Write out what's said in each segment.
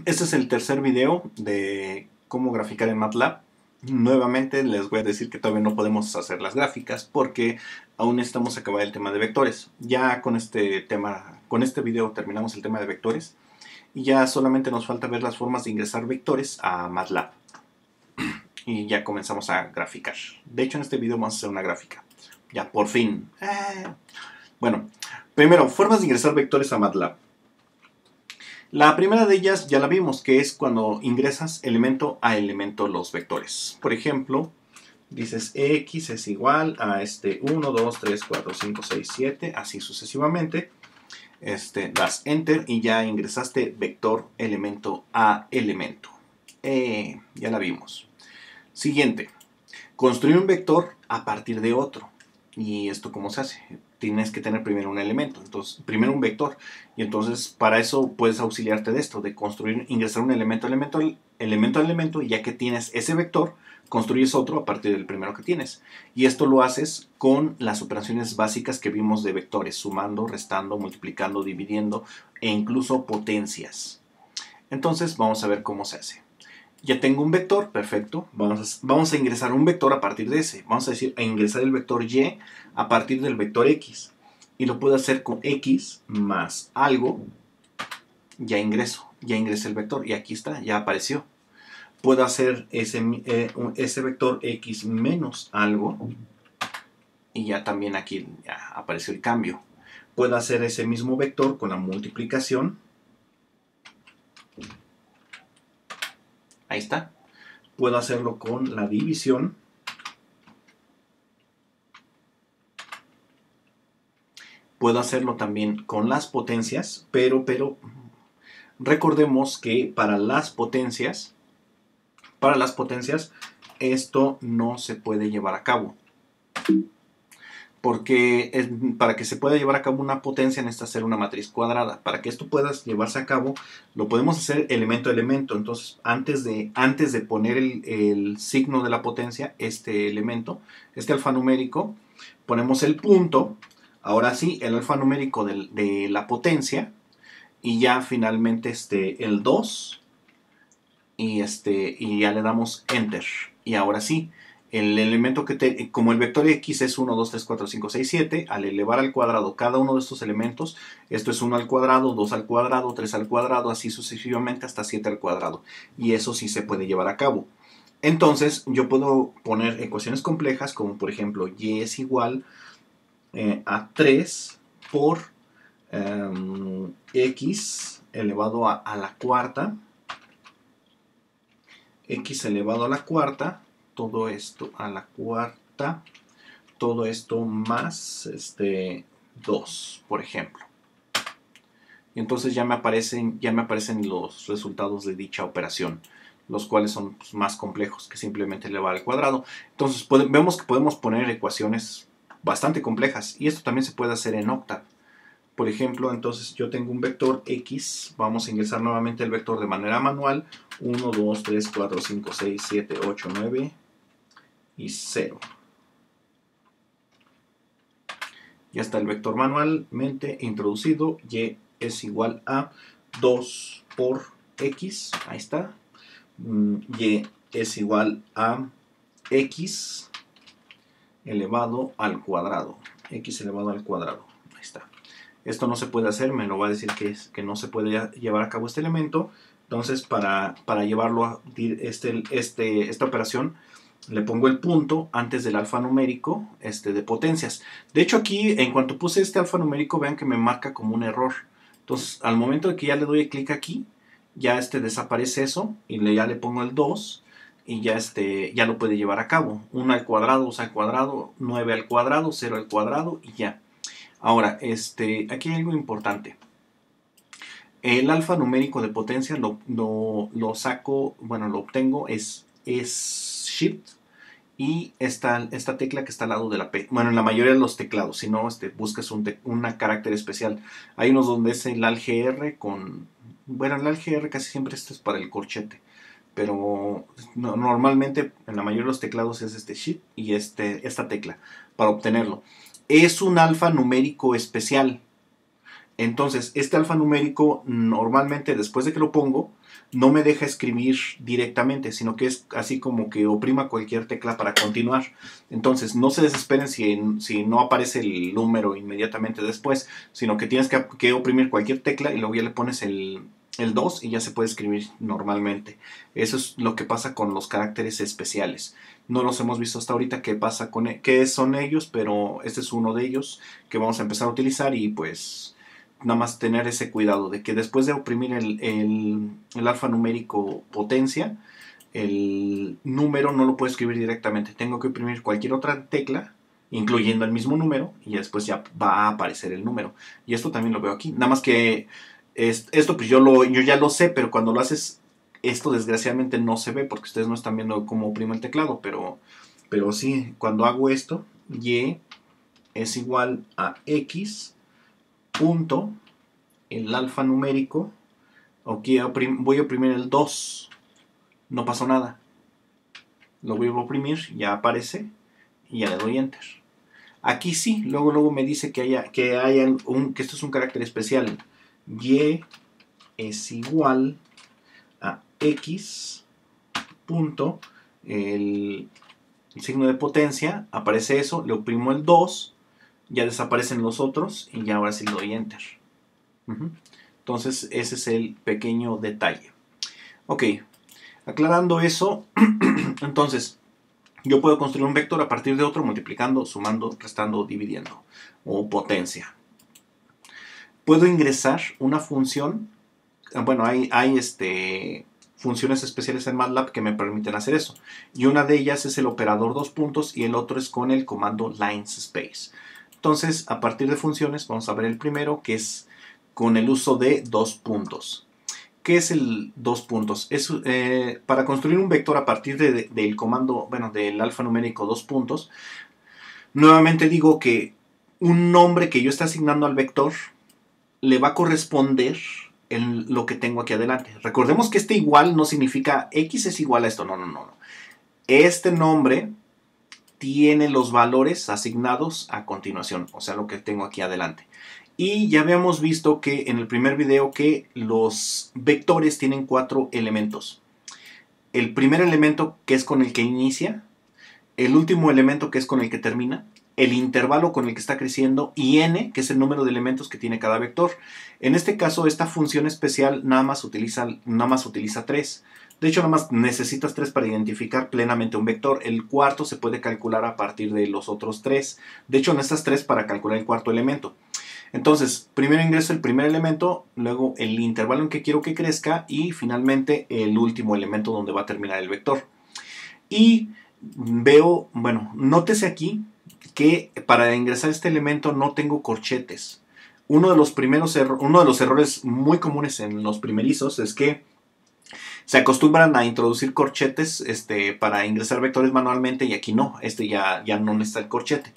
Este es el tercer video de cómo graficar en MATLAB. Nuevamente les voy a decir que todavía no podemos hacer las gráficas porque aún necesitamos acabar el tema de vectores. Ya con este video terminamos el tema de vectores y ya solamente nos falta ver las formas de ingresar vectores a MATLAB. Y ya comenzamos a graficar. De hecho, en este video vamos a hacer una gráfica. Ya, por fin. Bueno, primero, formas de ingresar vectores a MATLAB. La primera de ellas ya la vimos, que es cuando ingresas elemento a elemento los vectores. Por ejemplo, dices x es igual a 1, 2, 3, 4, 5, 6, 7, así sucesivamente. Das enter y ya ingresaste vector elemento a elemento. Ya la vimos. Siguiente, construir un vector a partir de otro. ¿Y esto cómo se hace? Tienes que tener primero un elemento, entonces primero un vector, y entonces para eso puedes auxiliarte de esto, de construir, ingresar un elemento a elemento, y ya que tienes ese vector, construyes otro a partir del primero que tienes. Y esto lo haces con las operaciones básicas que vimos de vectores, sumando, restando, multiplicando, dividiendo e incluso potencias. Entonces vamos a ver cómo se hace. Ya tengo un vector, perfecto. Vamos a ingresar un vector a partir de ese. Vamos a decir, a ingresar el vector y a partir del vector x. Y lo puedo hacer con x más algo. Ya ingresé el vector. Y aquí está, ya apareció. Puedo hacer ese vector x menos algo. Y ya también aquí ya apareció el cambio. Puedo hacer ese mismo vector con la multiplicación. Ahí está. Puedo hacerlo con la división. Puedo hacerlo también con las potencias, pero recordemos que para las potencias esto no se puede llevar a cabo. Porque para que se pueda llevar a cabo una potencia necesita ser una matriz cuadrada. Para que esto pueda llevarse a cabo, lo podemos hacer elemento a elemento. Entonces, antes de poner el signo de la potencia, este elemento, este alfanumérico, ponemos el punto. Ahora sí, el alfanumérico de la potencia. Y ya finalmente el 2. Y ya le damos enter. Y ahora sí. El elemento como el vector x es 1, 2, 3, 4, 5, 6, 7, al elevar al cuadrado cada uno de estos elementos, esto es 1 al cuadrado, 2 al cuadrado, 3 al cuadrado, así sucesivamente hasta 7 al cuadrado. Y eso sí se puede llevar a cabo. Entonces, yo puedo poner ecuaciones complejas, como por ejemplo, y es igual a 3 por x elevado a la cuarta, x elevado a la cuarta, todo esto a la cuarta, todo esto más 2, por ejemplo. Y entonces ya me aparecen los resultados de dicha operación, los cuales son más complejos que simplemente elevar al cuadrado. Entonces vemos que podemos poner ecuaciones bastante complejas, y esto también se puede hacer en Octave. Por ejemplo, entonces yo tengo un vector x, vamos a ingresar nuevamente el vector de manera manual, 1, 2, 3, 4, 5, 6, 7, 8, 9 y 0. Ya está el vector manualmente introducido, y es igual a 2 por x, ahí está, y es igual a x elevado al cuadrado, x elevado al cuadrado, ahí está. Esto no se puede hacer, me lo va a decir que no se puede llevar a cabo este elemento. Entonces, para llevarlo a esta operación, le pongo el punto antes del alfanumérico de potencias. De hecho, aquí, en cuanto puse este alfanumérico, vean que me marca como un error. Entonces, al momento de que ya le doy clic aquí, ya desaparece eso, y ya le pongo el 2, y ya lo puede llevar a cabo. 1 al cuadrado, 2 al cuadrado, 9 al cuadrado, 0 al cuadrado, y ya. Ahora, aquí hay algo importante. El alfanumérico de potencia lo saco, bueno, lo obtengo, es Shift y esta tecla que está al lado de la P. Bueno, en la mayoría de los teclados, si no, buscas un carácter especial. Hay unos donde es el ALGR con... Bueno, el ALGR casi siempre es para el corchete. Pero normalmente en la mayoría de los teclados es Shift y esta tecla para obtenerlo. Es un alfanumérico especial. Entonces, este alfanumérico normalmente después de que lo pongo, no me deja escribir directamente, sino que es así como que oprima cualquier tecla para continuar. Entonces, no se desesperen si no aparece el número inmediatamente después, sino que tienes que oprimir cualquier tecla y luego ya le pones el 2 y ya se puede escribir normalmente. Eso es lo que pasa con los caracteres especiales. No los hemos visto hasta ahorita qué son ellos, pero este es uno de ellos que vamos a empezar a utilizar y pues nada más tener ese cuidado de que después de oprimir el alfanumérico potencia, el número no lo puedo escribir directamente. Tengo que oprimir cualquier otra tecla, incluyendo el mismo número, y después ya va a aparecer el número. Y esto también lo veo aquí. Nada más que esto pues yo ya lo sé, pero cuando lo haces, esto desgraciadamente no se ve porque ustedes no están viendo cómo oprimo el teclado, pero sí, cuando hago esto, y es igual a x punto el alfanumérico. Aquí voy a oprimir el 2, no pasó nada, lo voy a oprimir, ya aparece y ya le doy enter. Aquí sí, luego me dice que esto es un carácter especial. Y es igual a x punto el signo de potencia, aparece eso, le oprimo el 2, ya desaparecen los otros y ya ahora sí le doy enter. Entonces ese es el pequeño detalle. Ok, aclarando eso, entonces yo puedo construir un vector a partir de otro multiplicando, sumando, restando, dividiendo o potencia. Puedo ingresar una función, bueno, hay funciones especiales en MATLAB que me permiten hacer eso. Y una de ellas es el operador dos puntos y el otro es con el comando linspace. Entonces, a partir de funciones, vamos a ver el primero, que es con el uso de dos puntos. ¿Qué es el dos puntos? Es para construir un vector a partir del comando, bueno, del alfanumérico dos puntos. Nuevamente digo que un nombre que yo esté asignando al vector le va a corresponder en lo que tengo aquí adelante. Recordemos que este igual no significa x es igual a esto, no. Este nombre tiene los valores asignados a continuación, o sea, lo que tengo aquí adelante. Y ya habíamos visto que en el primer video que los vectores tienen 4 elementos. El primer elemento, que es con el que inicia, el último elemento, que es con el que termina, el intervalo con el que está creciendo y n, que es el número de elementos que tiene cada vector. En este caso, esta función especial nada más utiliza 3. De hecho, nada más necesitas 3 para identificar plenamente un vector. El cuarto se puede calcular a partir de los otros 3. De hecho, necesitas 3 para calcular el cuarto elemento. Entonces, primero ingreso el primer elemento, luego el intervalo en que quiero que crezca y finalmente el último elemento donde va a terminar el vector. Y veo, bueno, nótese aquí que para ingresar este elemento no tengo corchetes. Uno de los errores muy comunes en los primerizos es que se acostumbran a introducir corchetes para ingresar vectores manualmente y aquí no, ya no necesita el corchete.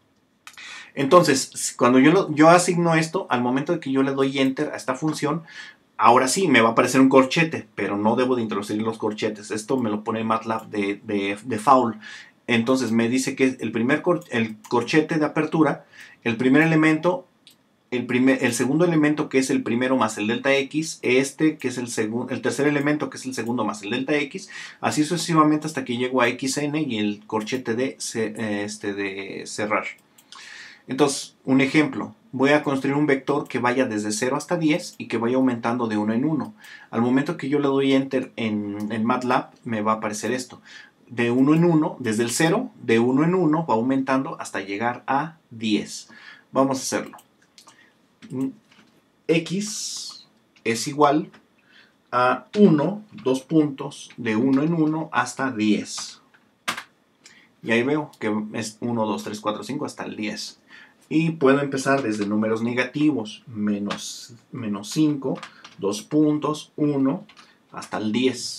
Entonces, cuando yo asigno esto, al momento de que yo le doy enter a esta función, ahora sí me va a aparecer un corchete, pero no debo de introducir los corchetes. Esto me lo pone MATLAB de default. Entonces me dice que el corchete de apertura, el primer elemento, el segundo elemento que es el primero más el delta x, que es el tercer elemento que es el segundo más el delta x, así sucesivamente hasta que llego a xn y el corchete de cerrar. Entonces, un ejemplo, voy a construir un vector que vaya desde 0 hasta 10 y que vaya aumentando de 1 en 1. Al momento que yo le doy enter en MATLAB, me va a aparecer esto. De 1 en 1, desde el 0, de 1 en 1 va aumentando hasta llegar a 10. Vamos a hacerlo. X es igual a 1, 2 puntos, de 1 en 1 hasta 10. Y ahí veo que es 1, 2, 3, 4, 5 hasta el 10. Y puedo empezar desde números negativos, menos 5, 2 puntos, 1, hasta el 10.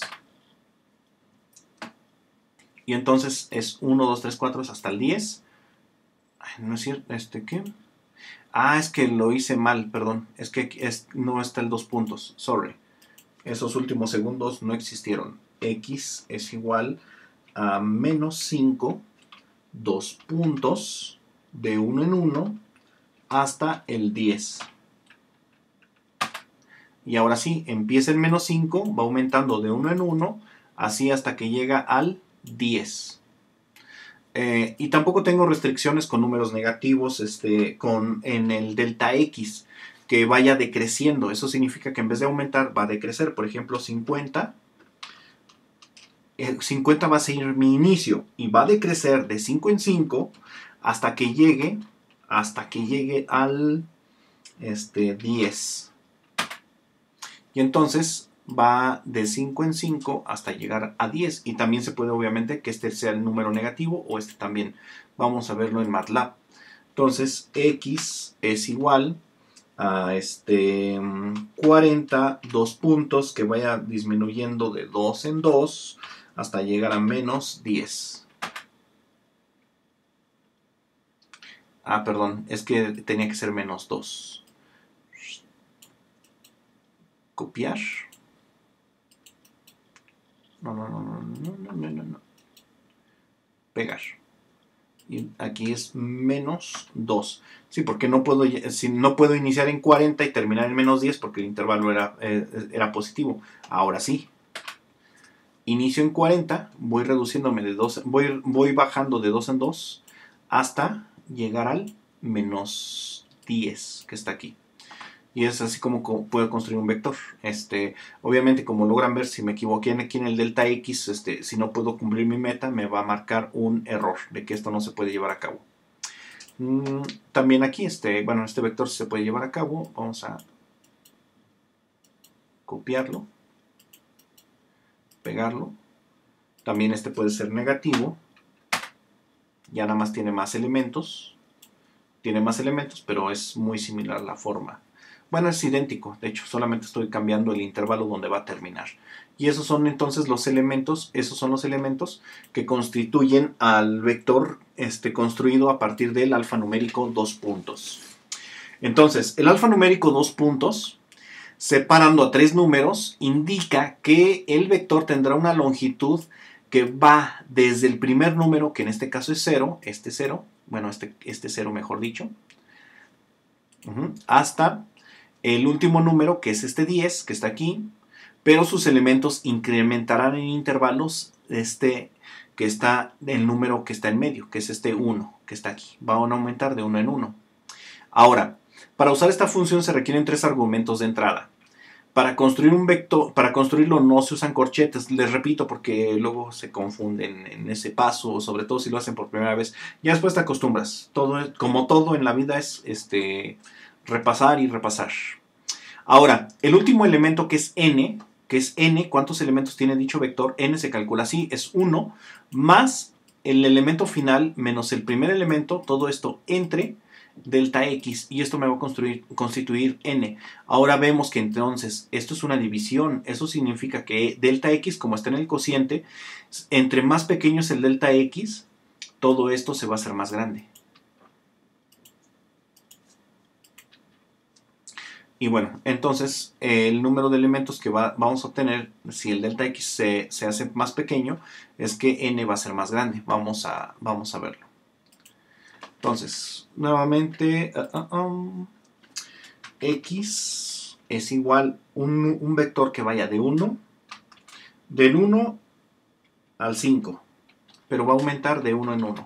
Y entonces es 1, 2, 3, 4 hasta el 10. Ay, no es cierto, ¿qué? Ah, es que lo hice mal, perdón. Es que no está el 2 puntos, sorry. Esos últimos segundos no existieron. X es igual a menos 5, 2 puntos, de 1 en 1 hasta el 10. Y ahora sí, empieza en menos 5, va aumentando de 1 en 1, así hasta que llega al 10. Y tampoco tengo restricciones con números negativos en el delta X, que vaya decreciendo. Eso significa que en vez de aumentar, va a decrecer. Por ejemplo, 50. 50 va a ser mi inicio y va a decrecer de 5 en 5 hasta que llegue al 10. Y entonces va de 5 en 5 hasta llegar a 10. Y también se puede, obviamente, que este sea el número negativo o este también. Vamos a verlo en MATLAB. Entonces, X es igual a 40, 2 puntos, que vaya disminuyendo de 2 en 2 hasta llegar a menos 10. Ah, perdón, es que tenía que ser menos 2. Copiar. No. Pegar. Y aquí es menos 2. Sí, porque no puedo iniciar en 40 y terminar en menos 10 porque el intervalo era positivo. Ahora sí. Inicio en 40, voy reduciéndome de 2, voy bajando de 2 en 2 hasta llegar al menos 10 que está aquí. Y es así como puedo construir un vector. Obviamente, como logran ver, si me equivoqué aquí en el delta X, si no puedo cumplir mi meta, me va a marcar un error de que esto no se puede llevar a cabo. También aquí, este vector se puede llevar a cabo. Vamos a copiarlo, pegarlo. También este puede ser negativo. Ya nada más tiene más elementos. Tiene más elementos, pero es muy similar la forma. Bueno, es idéntico, de hecho, solamente estoy cambiando el intervalo donde va a terminar. Y esos son entonces los elementos, que constituyen al vector construido a partir del alfanumérico 2 puntos. Entonces, el alfanumérico 2 puntos, separando a 3 números, indica que el vector tendrá una longitud que va desde el primer número, que en este caso es 0, este 0, bueno, este 0 mejor dicho, hasta el último número, que es este 10, que está aquí, pero sus elementos incrementarán en intervalos que está el número que está en medio, que es este 1, que está aquí. Van a aumentar de 1 en 1. Ahora, para usar esta función se requieren 3 argumentos de entrada. Para construir un vector, para construirlo no se usan corchetes, les repito, porque luego se confunden en ese paso, sobre todo si lo hacen por primera vez. Ya después te acostumbras. Como todo en la vida es repasar y repasar. Ahora, el último elemento que es n, ¿cuántos elementos tiene dicho vector? N se calcula así, es 1, más el elemento final menos el primer elemento, todo esto entre delta X, y esto me va a constituir n. Ahora vemos que entonces esto es una división. Eso significa que delta X, como está en el cociente, entre más pequeño es el delta X, todo esto se va a hacer más grande. Y bueno, entonces el número de elementos que vamos a obtener si el delta X se hace más pequeño es que n va a ser más grande. Vamos a verlo. Entonces, nuevamente, X es igual un vector que vaya del 1 al 5, pero va a aumentar de 1 en 1.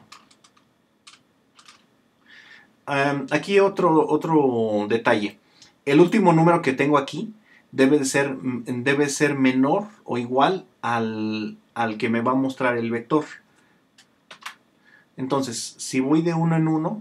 Aquí otro detalle. El último número que tengo aquí debe ser menor o igual al que me va a mostrar el vector. Entonces, si voy de 1 en 1,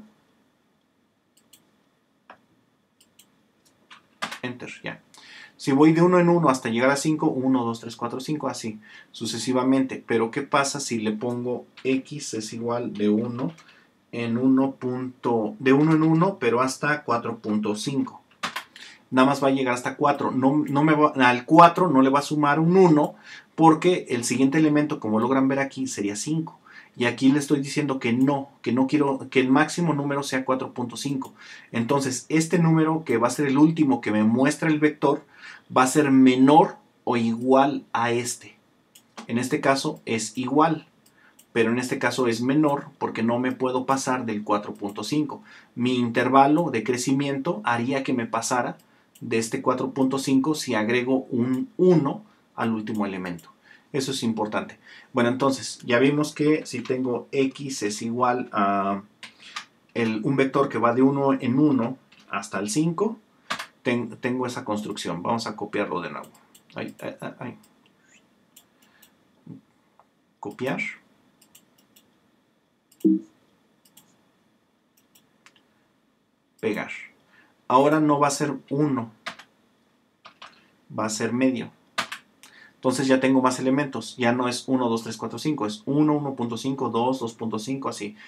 enter, ya. Si voy de 1 en 1 hasta llegar a 5, 1, 2, 3, 4, 5, así, sucesivamente. Pero, ¿qué pasa si le pongo X es igual de 1 en 1, de 1 en 1, pero hasta 4.5? Nada más va a llegar hasta 4. Al 4 no le va a sumar un 1 porque el siguiente elemento, como logran ver aquí, sería 5. Y aquí le estoy diciendo que no quiero que el máximo número sea 4.5. Entonces, este número, que va a ser el último que me muestra el vector, va a ser menor o igual a este. En este caso es igual, pero en este caso es menor porque no me puedo pasar del 4.5. Mi intervalo de crecimiento haría que me pasara de este 4.5 si agrego un 1 al último elemento. Eso es importante. Bueno, entonces ya vimos que si tengo x es igual a un vector que va de 1 en 1 hasta el 5, tengo esa construcción. Vamos a copiarlo de nuevo. Copiar. Pegar. Ahora no va a ser 1, va a ser medio. Entonces ya tengo más elementos. Ya no es 1, 2, 3, 4, 5. Es 1, 1.5, 2, 2.5, así.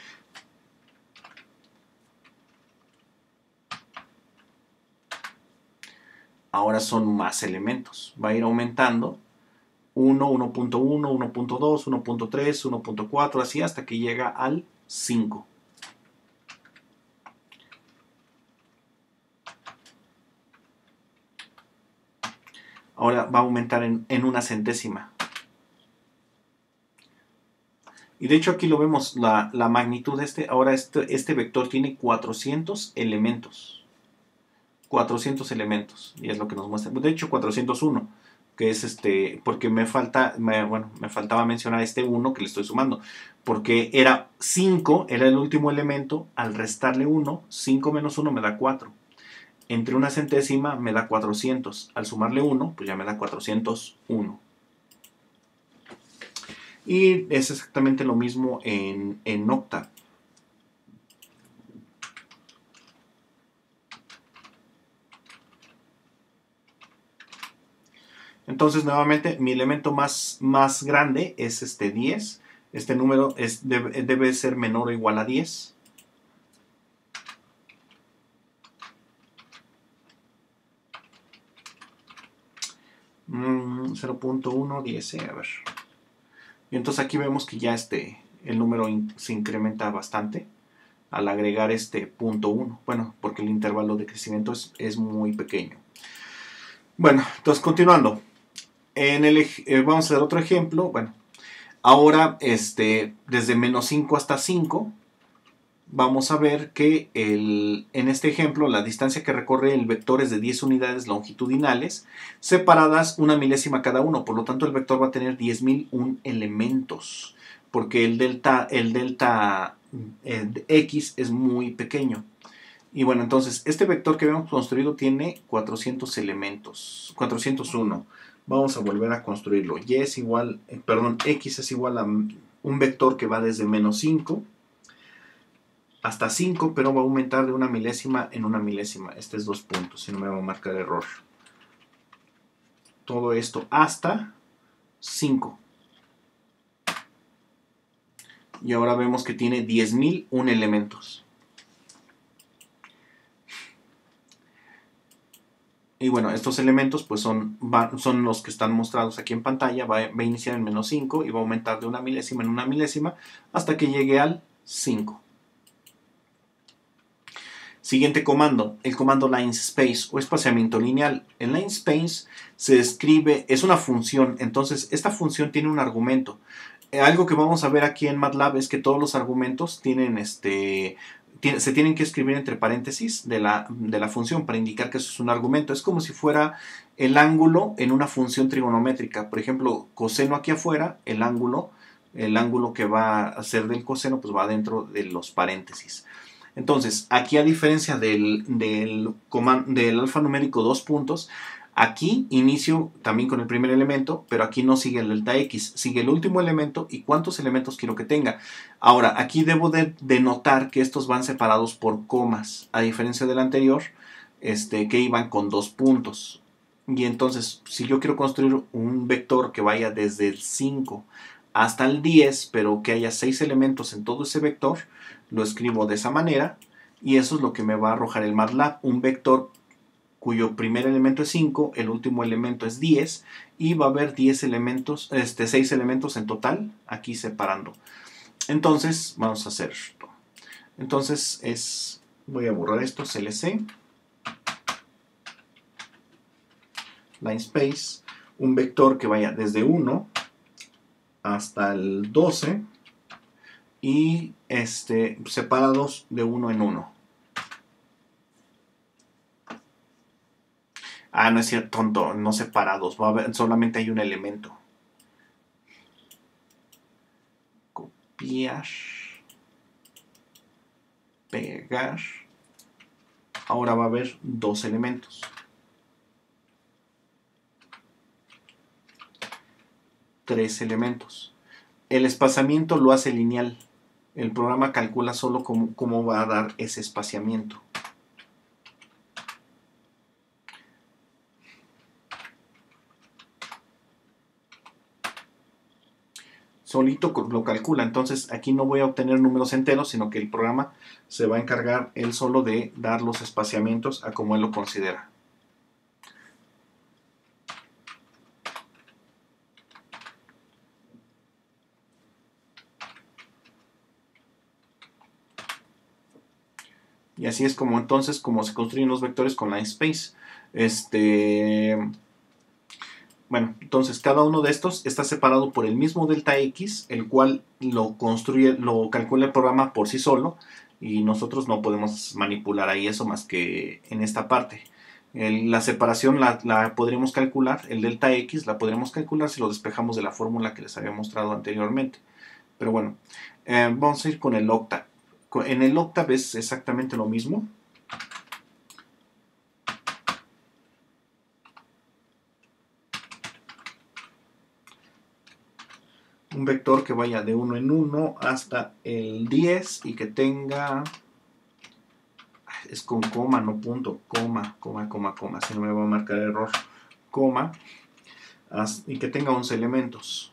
Ahora son más elementos. Va a ir aumentando. 1, 1.1, 1.2, 1.3, 1.4, así hasta que llega al 5. Ahora va a aumentar en una centésima. Y de hecho aquí lo vemos, la magnitud de este. Ahora este vector tiene 400 elementos. 400 elementos. Y es lo que nos muestra. De hecho 401. Que es porque me faltaba mencionar este 1 que le estoy sumando. Porque era 5, era el último elemento. Al restarle 1, 5 menos 1 me da 4. Entre una centésima me da 400. Al sumarle 1, pues ya me da 401. Y es exactamente lo mismo en octa. Entonces, nuevamente, mi elemento más grande es 10. Este número debe ser menor o igual a 10. Mm, 0.110, a ver. Y entonces aquí vemos que ya el número se incrementa bastante al agregar este 0.1. Bueno, porque el intervalo de crecimiento es muy pequeño. Bueno, entonces continuando. Vamos a hacer otro ejemplo. Bueno, ahora desde menos 5 hasta 5, vamos a ver que en este ejemplo la distancia que recorre el vector es de 10 unidades longitudinales, separadas una milésima cada uno. Por lo tanto, el vector va a tener 10.001 elementos, porque el delta x es muy pequeño. Y bueno, entonces, este vector que habíamos construido tiene 400 elementos, 401. Vamos a volver a construirlo. X es igual a un vector que va desde menos 5 hasta 5, pero va a aumentar de una milésima en una milésima. Este es 2 puntos, si no me va a marcar error. Todo esto hasta 5. Y ahora vemos que tiene 10.001 elementos. Y bueno, estos elementos pues son los que están mostrados aquí en pantalla. Va a iniciar en menos 5 y va a aumentar de una milésima en una milésima hasta que llegue al 5. Siguiente comando, el comando linspace o espaciamiento lineal. En linspace se escribe, es una función, entonces esta función tiene un argumento. Algo que vamos a ver aquí en MATLAB es que todos los argumentos tienen se tienen que escribir entre paréntesis de la función para indicar que eso es un argumento. Es como si fuera el ángulo en una función trigonométrica. Por ejemplo, coseno aquí afuera, el ángulo que va a ser del coseno, pues va dentro de los paréntesis. Entonces, aquí a diferencia del alfanumérico 2 puntos, aquí inicio también con el primer elemento, pero aquí no sigue el delta x, sigue el último elemento y cuántos elementos quiero que tenga. Ahora, aquí debo de notar que estos van separados por comas, a diferencia del anterior, que iban con 2 puntos. Y entonces, si yo quiero construir un vector que vaya desde el 5 hasta el 10, pero que haya 6 elementos en todo ese vector, lo escribo de esa manera y eso es lo que me va a arrojar el MATLAB, un vector cuyo primer elemento es 5, el último elemento es 10 y va a haber 10 elementos, 6 elementos en total, aquí separando. Entonces, vamos a hacer esto. Entonces voy a borrar esto, CLC, linspace, un vector que vaya desde 1 hasta el 12 y separados de 1 en 1. Ah, no es cierto, tonto, no separados, va a haber, solamente hay un elemento. Copiar, pegar. Ahora va a haber dos elementos. Tres elementos. El espaciamiento lo hace lineal. El programa calcula solo cómo va a dar ese espaciamiento. Solito lo calcula. Entonces aquí no voy a obtener números enteros, sino que el programa se va a encargar él solo de dar los espaciamientos a como él lo considera. Y así es como entonces como se construyen los vectores con LineSpace. Bueno, entonces cada uno de estos está separado por el mismo delta X, el cual lo calcula el programa por sí solo, y nosotros no podemos manipular ahí eso más que en esta parte. La separación la podremos calcular, el delta X la podremos calcular si lo despejamos de la fórmula que les había mostrado anteriormente. Pero bueno, vamos a ir con el octa. En el octa es exactamente lo mismo. Un vector que vaya de 1 en 1 hasta el 10 y que tenga, es con coma, no punto, coma, si no me va a marcar error, coma, y que tenga 11 elementos.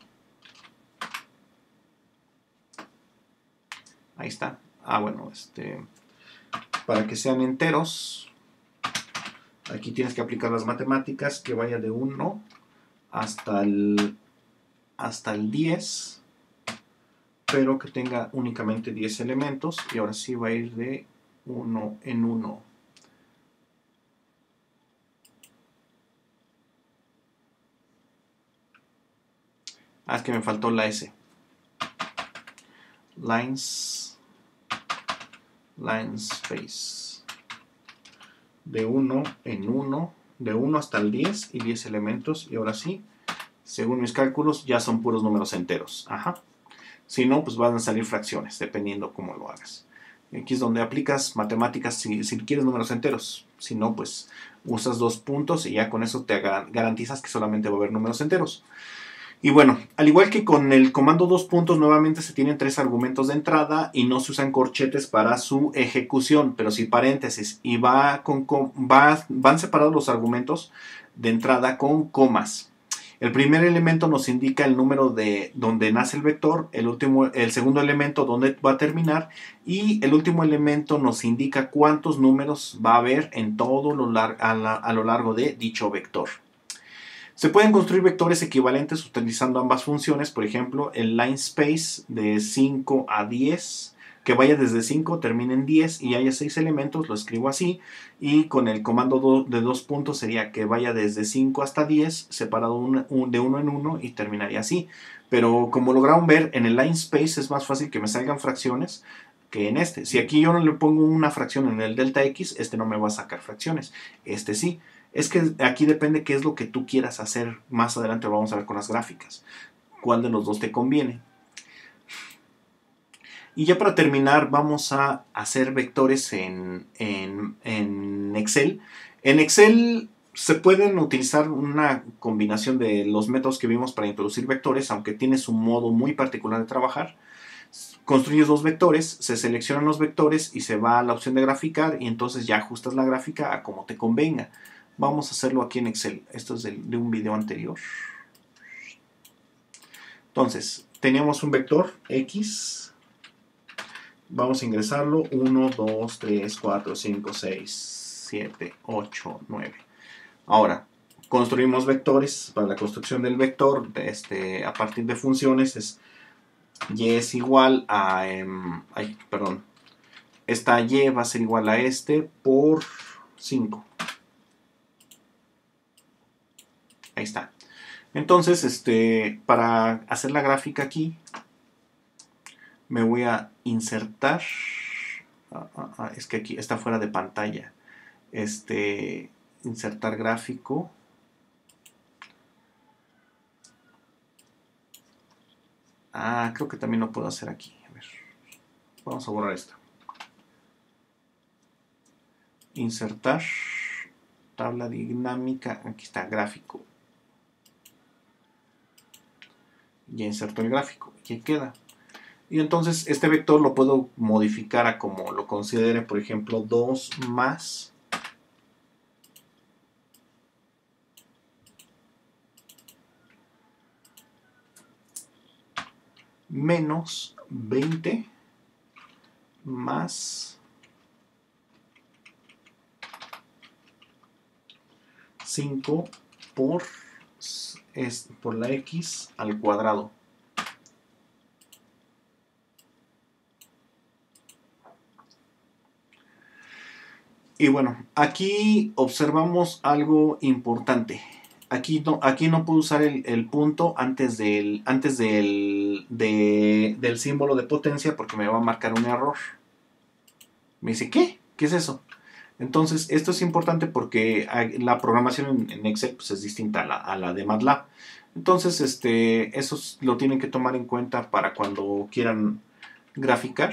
Ahí está. Bueno, para que sean enteros, aquí tienes que aplicar las matemáticas, que vaya de 1 hasta el 10, pero que tenga únicamente 10 elementos, y ahora sí va a ir de 1 en 1. Es que me faltó la S. LineSpace. De 1 en 1, de 1 hasta el 10 y 10 elementos, y ahora sí, según mis cálculos, ya son puros números enteros. Ajá. Si no, pues van a salir fracciones, dependiendo cómo lo hagas. Aquí es donde aplicas matemáticas si quieres números enteros. Si no, pues usas dos puntos y ya con eso te garantizas que solamente va a haber números enteros. Y bueno, al igual que con el comando dos puntos, nuevamente se tienen tres argumentos de entrada y no se usan corchetes para su ejecución, pero sí paréntesis. Y van separados los argumentos de entrada con comas. El primer elemento nos indica el número de donde nace el vector, el segundo elemento donde va a terminar, y el último elemento nos indica cuántos números va a haber en todo a lo largo de dicho vector. Se pueden construir vectores equivalentes utilizando ambas funciones, por ejemplo, el LineSpace de 5 a 10, que vaya desde 5, termine en 10 y haya 6 elementos, lo escribo así, y con el comando de dos puntos sería que vaya desde 5 hasta 10, separado de 1 en 1 y terminaría así. Pero como lograron ver, en el LineSpace es más fácil que me salgan fracciones que en este. Si aquí yo no le pongo una fracción en el delta X, no me va a sacar fracciones, sí. Es que aquí depende qué es lo que tú quieras hacer. Más adelante lo vamos a ver con las gráficas. ¿Cuál de los dos te conviene? Y ya para terminar, vamos a hacer vectores en Excel. En Excel se pueden utilizar una combinación de los métodos que vimos para introducir vectores, aunque tienes un modo muy particular de trabajar. Construyes dos vectores, se seleccionan los vectores y se va a la opción de graficar y entonces ya ajustas la gráfica a como te convenga. Vamos a hacerlo aquí en Excel. Esto es de un video anterior. Entonces, teníamos un vector X. Vamos a ingresarlo. 1, 2, 3, 4, 5, 6, 7, 8, 9. Ahora, construimos vectores. Para la construcción del vector, a partir de funciones, y es igual a... esta y va a ser igual a por 5. Ahí está. Entonces, para hacer la gráfica aquí, me voy a insertar. Es que aquí está fuera de pantalla. insertar gráfico. Creo que también lo puedo hacer aquí. A ver, vamos a borrar esto. Insertar, tabla dinámica, aquí está, gráfico. Ya inserto el gráfico, aquí queda. Y entonces este vector lo puedo modificar a como lo considere, por ejemplo, 2 más menos 20 más 5 por la x al cuadrado. Y bueno, aquí observamos algo importante. Aquí no puedo usar el punto antes del símbolo de potencia porque me va a marcar un error. Me dice, ¿qué? ¿Qué es eso? Entonces, esto es importante porque la programación en Excel pues, es distinta a la de MATLAB. Entonces, eso lo tienen que tomar en cuenta para cuando quieran graficar.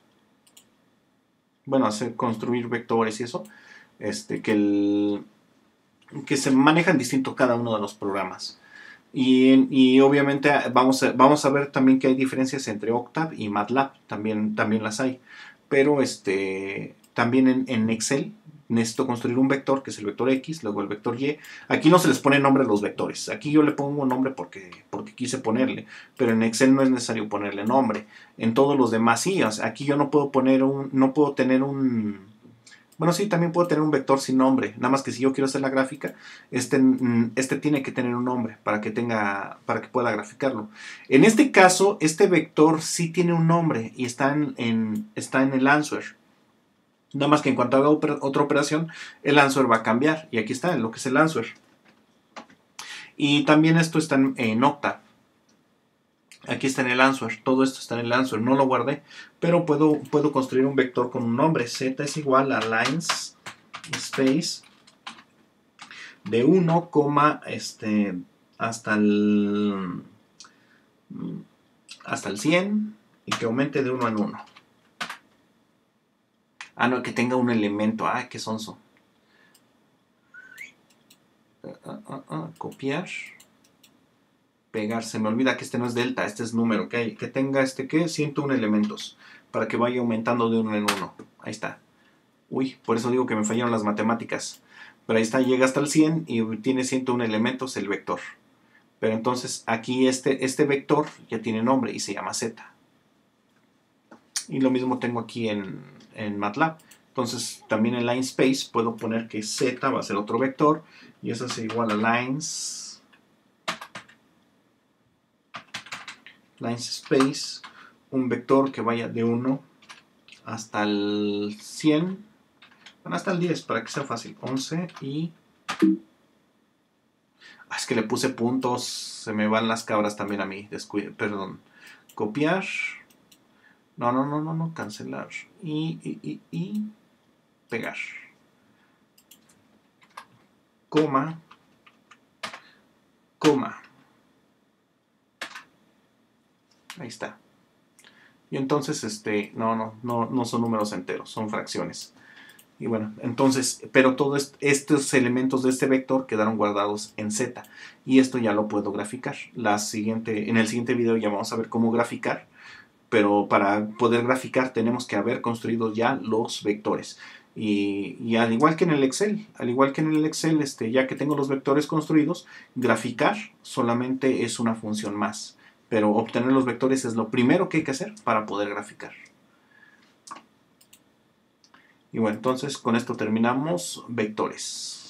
Bueno, construir vectores y eso. Que se manejan distinto cada uno de los programas. Y obviamente vamos a ver también que hay diferencias entre Octave y MATLAB. También las hay. Pero también en Excel necesito construir un vector, que es el vector X, luego el vector Y. Aquí no se les pone nombre a los vectores. Aquí yo le pongo un nombre porque quise ponerle. Pero en Excel no es necesario ponerle nombre. En todos los demás sí. O sea, aquí yo no puedo tener un... Bueno, sí, también puedo tener un vector sin nombre. Nada más que si yo quiero hacer la gráfica, este tiene que tener un nombre para que pueda graficarlo. En este caso, este vector sí tiene un nombre y está en el answer. Nada más que en cuanto haga otra operación, el answer va a cambiar. Y aquí está, lo que es el answer. Y también esto está en Octave. Aquí está en el answer, todo esto está en el answer, no lo guardé, pero puedo construir un vector con un nombre. Z es igual a lines space de 1, hasta el 100 y que aumente de 1 en 1. No, que tenga un elemento. Qué sonso. Copiar. Pegar, se me olvida que este no es delta, este es número, que tenga 101 elementos, para que vaya aumentando de 1 en 1, ahí está. Uy, por eso digo que me fallaron las matemáticas, pero ahí está, llega hasta el 100 y tiene 101 elementos el vector. Pero entonces aquí este vector ya tiene nombre y se llama Z. Y lo mismo tengo aquí en MATLAB. Entonces también en line space puedo poner que Z va a ser otro vector y eso es igual a lines space, un vector que vaya de 1 hasta el 100, bueno, hasta el 10 para que sea fácil, 11 y... es que le puse puntos, se me van las cabras también a mí, perdón, copiar, no, cancelar y pegar, coma, ahí está. Y entonces, no son números enteros, son fracciones. Y bueno, entonces, pero todos estos elementos de este vector quedaron guardados en Z. Y esto ya lo puedo graficar. En el siguiente video ya vamos a ver cómo graficar. Pero para poder graficar tenemos que haber construido ya los vectores. Y al igual que en el Excel, ya que tengo los vectores construidos, graficar solamente es una función más. Pero obtener los vectores es lo primero que hay que hacer para poder graficar. Y bueno, entonces con esto terminamos vectores.